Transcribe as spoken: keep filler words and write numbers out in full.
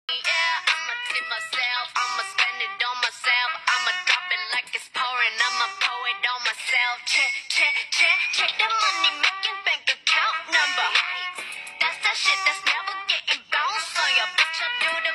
Yeah, I'ma tip myself, I'ma spend it on myself, I'ma drop it like it's pouring, I'ma pour it on myself. Check, check, check, check the money making bank account number. That's that shit that's never getting bounced on your bitch. I do the